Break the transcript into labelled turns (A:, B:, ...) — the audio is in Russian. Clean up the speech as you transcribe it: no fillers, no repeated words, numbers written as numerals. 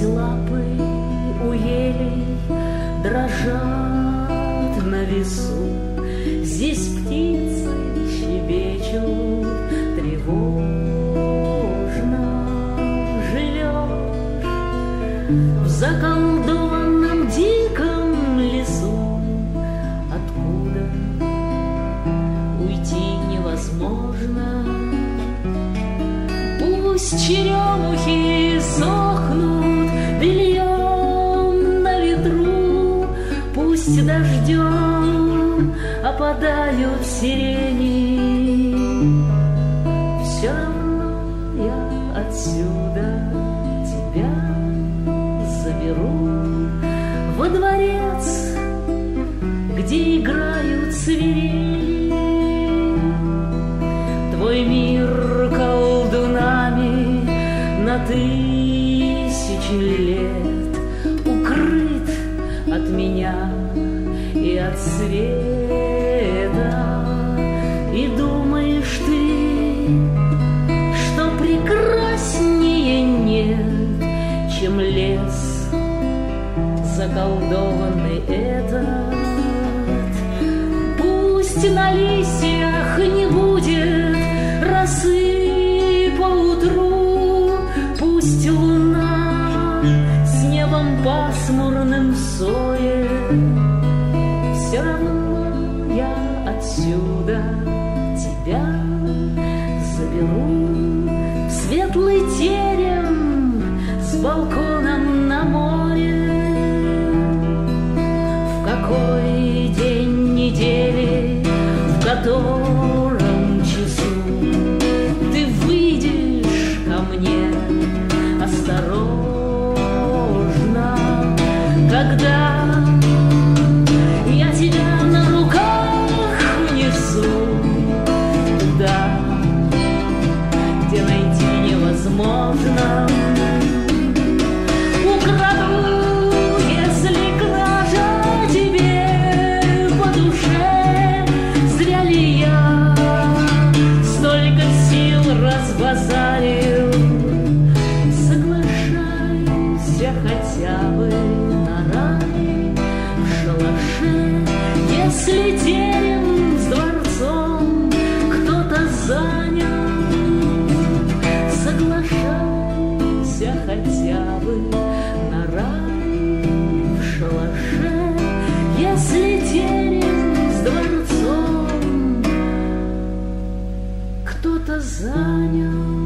A: лапы у елей дрожат на весу. Здесь птицы щебечут тревожно. Живешь в заколдованном диком лесу, откуда уйти невозможно. Пусть черемухи сохнут бельем на ветру, пусть дождем опадают сирени, все равно я отсюда тебя заберу во дворец, где играют свирели. Твой мир колдунами на тысячи лет укрыт от меня и от света. И думаешь ты, что прекраснее нет, чем лес заколдованный этот. Пусть на листьях не будет росы поутру, пусть луна с небом пасмурным соет, все равно я отсюда тебя заберу в светлый терем с балконом на море. В какой день недели, в котором часу ты выйдешь ко мне осторожно, когда я тебя на руках несу туда, где найти невозможно. Украду, если кража тебе по душе. Зря ли я столько сил разбазарил? Соглашайся хотя бы на рай в шалаше, если терем с дворцом кто-то занял. Соглашайся хотя бы на рай в шалаше, если терем с дворцом кто-то занял.